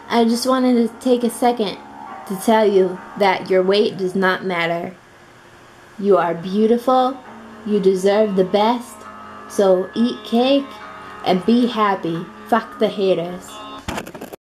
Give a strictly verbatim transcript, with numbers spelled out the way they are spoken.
I just wanted to take a second to tell you that your weight does not matter. You are beautiful. You deserve the best. So eat cake and be happy. Fuck the haters.